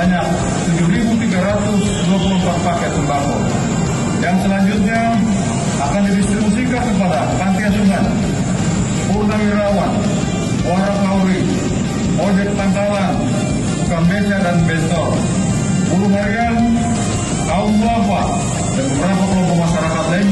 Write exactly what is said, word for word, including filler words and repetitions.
sebanyak tujuh ribu tiga ratus dua puluh empat paket sembako. Yang selanjutnya akan didistribusikan kepada panti asuhan, purnawirawan, orang Mauri, ojek pangkalan, tukang beca dan bentor, buruh harian, kaum duafa, dan beberapa kelompok masyarakat lainnya